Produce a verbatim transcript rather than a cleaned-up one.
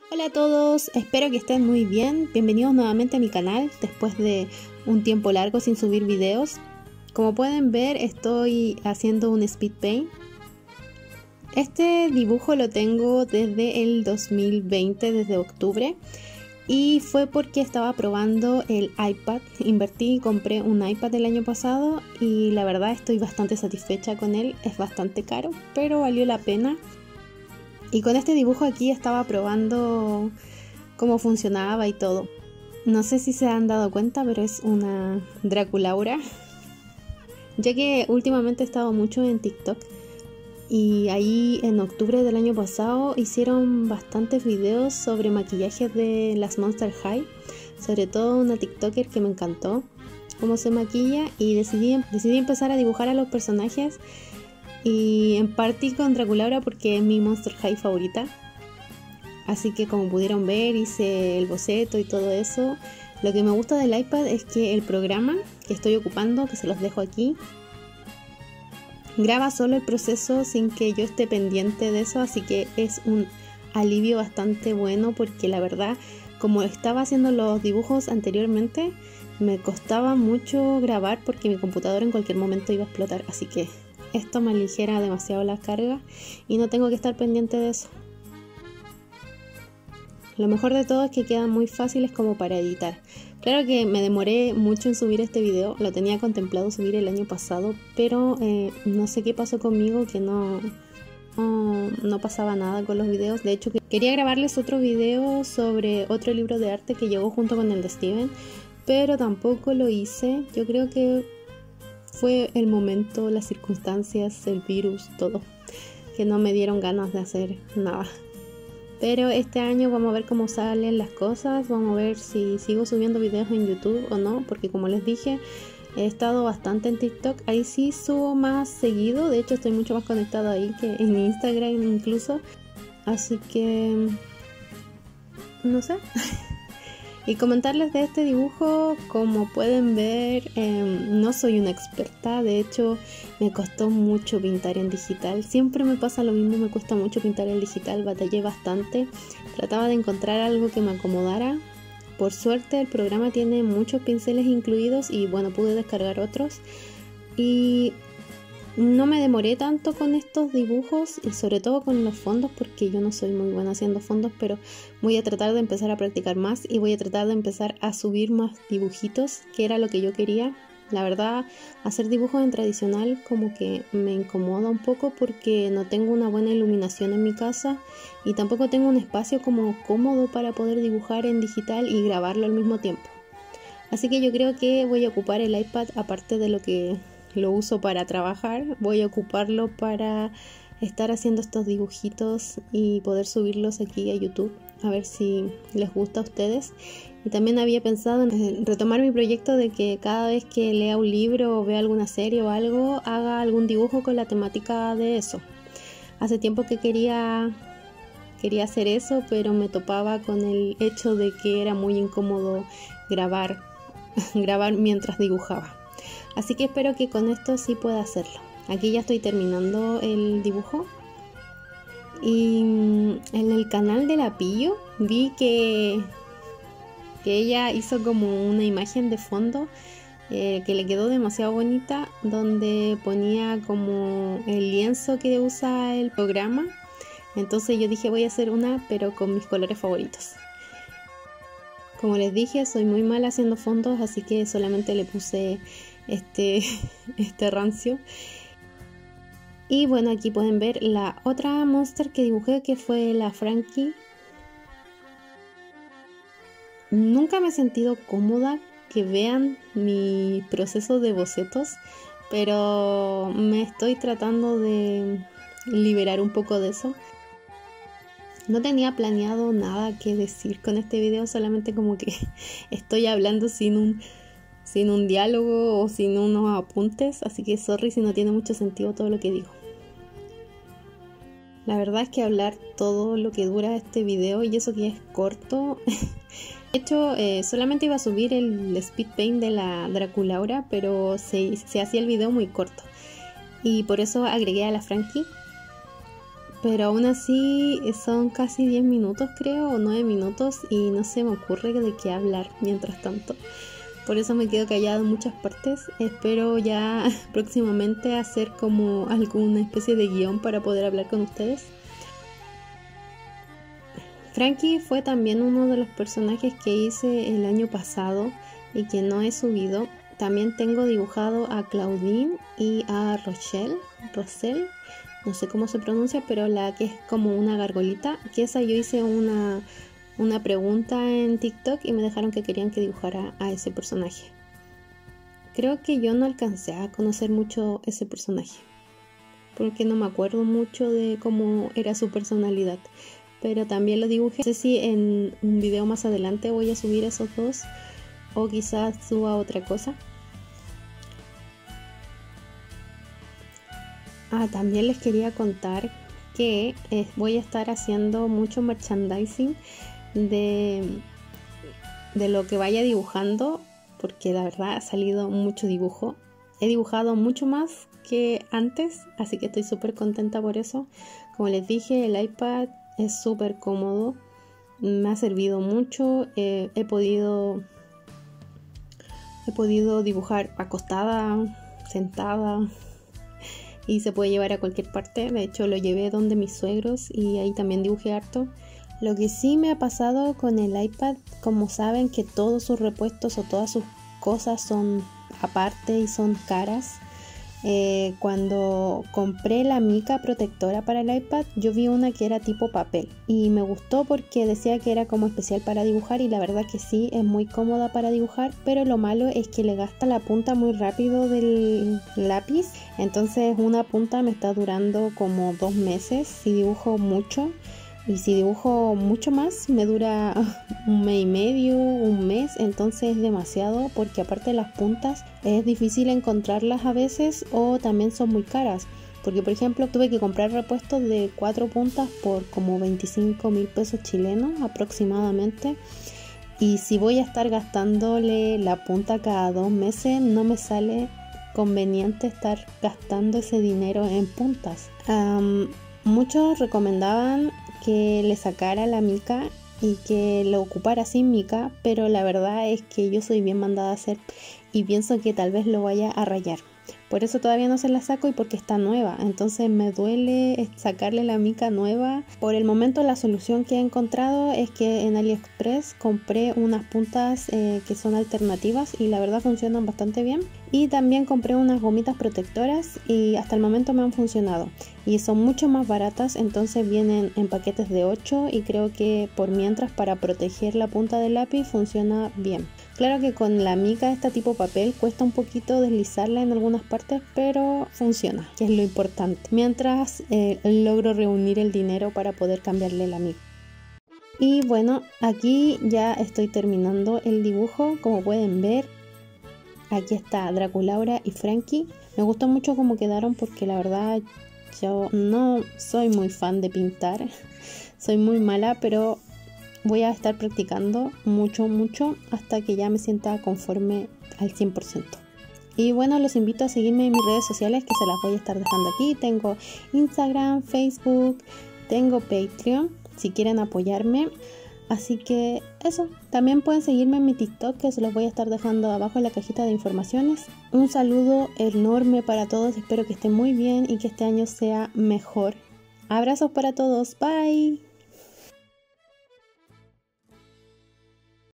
Hola a todos, espero que estén muy bien. Bienvenidos nuevamente a mi canal después de un tiempo largo sin subir videos. Como pueden ver, estoy haciendo un speed paint. Este dibujo lo tengo desde el dos mil veinte, desde octubre, y fue porque estaba probando el iPad. Invertí y compré un iPad el año pasado y la verdad estoy bastante satisfecha con él. Es bastante caro, pero valió la pena. Y con este dibujo aquí estaba probando cómo funcionaba y todo. No sé si se han dado cuenta, pero es una Draculaura. Ya que últimamente he estado mucho en TikTok y ahí en octubre del año pasado hicieron bastantes videos sobre maquillajes de las Monster High. Sobre todo una TikToker que me encantó cómo se maquilla, y decidí, decidí empezar a dibujar a los personajes. Y en parte con Draculaura porque es mi Monster High favorita. Así que como pudieron ver, hice el boceto y todo eso. Lo que me gusta del iPad es que el programa que estoy ocupando, que se los dejo aquí, graba solo el proceso sin que yo esté pendiente de eso. Así que es un alivio bastante bueno, porque la verdad, como estaba haciendo los dibujos anteriormente, me costaba mucho grabar porque mi computadora en cualquier momento iba a explotar. Así que esto me aligera demasiado la carga y no tengo que estar pendiente de eso. Lo mejor de todo es que quedan muy fáciles como para editar. Claro que me demoré mucho en subir este video, lo tenía contemplado subir el año pasado, pero eh, no sé qué pasó conmigo, que no, no, no pasaba nada con los videos. De hecho, quería grabarles otro video sobre otro libro de arte que llegó junto con el de Steven, pero tampoco lo hice. Yo creo que fue el momento, las circunstancias, el virus, todo, que no me dieron ganas de hacer nada. Pero este año vamos a ver cómo salen las cosas, vamos a ver si sigo subiendo videos en YouTube o no, porque como les dije, he estado bastante en TikTok. Ahí sí subo más seguido, de hecho estoy mucho más conectado ahí que en Instagram incluso. Así que no sé. Y comentarles de este dibujo. Como pueden ver, eh, no soy una experta. De hecho, me costó mucho pintar en digital. Siempre me pasa lo mismo, me cuesta mucho pintar en digital. Batallé bastante. Trataba de encontrar algo que me acomodara. Por suerte el programa tiene muchos pinceles incluidos y bueno, pude descargar otros. Y no me demoré tanto con estos dibujos, y sobre todo con los fondos, porque yo no soy muy buena haciendo fondos, pero voy a tratar de empezar a practicar más y voy a tratar de empezar a subir más dibujitos, que era lo que yo quería. La verdad, hacer dibujos en tradicional como que me incomoda un poco porque no tengo una buena iluminación en mi casa y tampoco tengo un espacio como cómodo para poder dibujar en digital y grabarlo al mismo tiempo. Así que yo creo que voy a ocupar el iPad, aparte de lo que lo uso para trabajar, voy a ocuparlo para estar haciendo estos dibujitos y poder subirlos aquí a YouTube, a ver si les gusta a ustedes. Y también había pensado en retomar mi proyecto de que cada vez que lea un libro o vea alguna serie o algo, haga algún dibujo con la temática de eso. Hace tiempo que quería quería hacer eso, pero me topaba con el hecho de que era muy incómodo grabar grabar mientras dibujaba. Así que espero que con esto sí pueda hacerlo. Aquí ya estoy terminando el dibujo. Y en el canal de la Pillo vi que, que ella hizo como una imagen de fondo eh, que le quedó demasiado bonita, donde ponía como el lienzo que usa el programa. Entonces yo dije, voy a hacer una, pero con mis colores favoritos. Como les dije, soy muy mala haciendo fondos, así que solamente le puse este, este rancio. Y bueno, aquí pueden ver la otra monster que dibujé, que fue la Frankie. Nunca me he sentido cómoda que vean mi proceso de bocetos, pero me estoy tratando de liberar un poco de eso. No tenía planeado nada que decir con este video, solamente como que estoy hablando sin un, sin un diálogo o sin unos apuntes, así que sorry si no tiene mucho sentido todo lo que digo. La verdad es que hablar todo lo que dura este video, y eso que es corto. De hecho, eh, solamente iba a subir el speed paint de la Draculaura, pero se, se hacía el video muy corto y por eso agregué a la Frankie. pero aún así son casi diez minutos creo, o nueve minutos, y no se me ocurre de qué hablar mientras tanto. Por eso me quedo callada en muchas partes. Espero ya próximamente hacer como alguna especie de guión para poder hablar con ustedes. Frankie fue también uno de los personajes que hice el año pasado y que no he subido. También tengo dibujado a Claudine y a Rochelle, Roselle, no sé cómo se pronuncia, pero la que es como una gargolita, que esa yo hice una, una pregunta en TikTok y me dejaron que querían que dibujara a ese personaje. Creo que yo no alcancé a conocer mucho ese personaje, porque no me acuerdo mucho de cómo era su personalidad. Pero también lo dibujé. No sé si en un video más adelante voy a subir esos dos o quizás suba otra cosa. Ah, también les quería contar que eh, voy a estar haciendo mucho merchandising de, de lo que vaya dibujando, porque la verdad ha salido mucho dibujo. He dibujado mucho más que antes, así que estoy súper contenta por eso. Como les dije, el iPad es súper cómodo, me ha servido mucho, eh, he podido he podido dibujar acostada, sentada, y se puede llevar a cualquier parte. De hecho lo llevé donde mis suegros y ahí también dibujé harto. Lo que sí me ha pasado con el iPad, como saben que todos sus repuestos o todas sus cosas son aparte y son caras, Eh, cuando compré la mica protectora para el iPad, yo vi una que era tipo papel y me gustó porque decía que era como especial para dibujar, y la verdad que sí, es muy cómoda para dibujar, pero lo malo es que le gasta la punta muy rápido del lápiz. Entonces una punta me está durando como dos meses si dibujo mucho, y si dibujo mucho más me dura un mes y medio, un mes. Entonces es demasiado, porque aparte de las puntas es difícil encontrarlas a veces, o también son muy caras, porque por ejemplo tuve que comprar repuestos de cuatro puntas por como veinticinco mil pesos chilenos aproximadamente, y si voy a estar gastándole la punta cada dos meses no me sale conveniente estar gastando ese dinero en puntas. Um, muchos recomendaban que le sacara la mica y que lo ocupara sin mica, pero la verdad es que yo soy bien mandada a hacer y pienso que tal vez lo vaya a rayar. Por eso todavía no se la saco, y porque está nueva, entonces me duele sacarle la mica nueva. Por el momento la solución que he encontrado es que en AliExpress compré unas puntas eh, que son alternativas y la verdad funcionan bastante bien. Y también compré unas gomitas protectoras y hasta el momento me han funcionado y son mucho más baratas, entonces vienen en paquetes de ocho y creo que por mientras, para proteger la punta del lápiz, funciona bien. Claro que con la mica esta tipo papel cuesta un poquito deslizarla en algunas partes, pero funciona, que es lo importante. Mientras eh, logro reunir el dinero para poder cambiarle la mica. Y bueno, aquí ya estoy terminando el dibujo, como pueden ver. Aquí está Draculaura y Frankie. Me gustó mucho cómo quedaron, porque la verdad yo no soy muy fan de pintar. Soy muy mala, pero voy a estar practicando mucho, mucho hasta que ya me sienta conforme al cien por ciento. Y bueno, los invito a seguirme en mis redes sociales, que se las voy a estar dejando aquí. Tengo Instagram, Facebook, tengo Patreon, si quieren apoyarme. Así que eso, también pueden seguirme en mi TikTok, que se los voy a estar dejando abajo en la cajita de informaciones. Un saludo enorme para todos, espero que estén muy bien y que este año sea mejor. Abrazos para todos, bye.